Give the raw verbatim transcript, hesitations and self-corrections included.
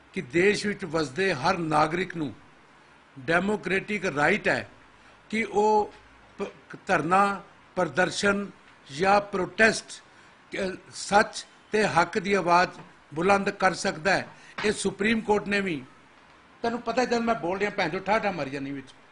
कि देश विच वसदे हर नागरिक नूं डेमोक्रेटिक राइट है कि वो धरना प्रदर्शन या प्रोटेस्ट सच ते हक की आवाज़ बुलंद कर सकता है। ये सुप्रीम कोर्ट ने भी, तेनों पता है जब मैं बोल रहा भैन जो ठाठा मरी जानी विच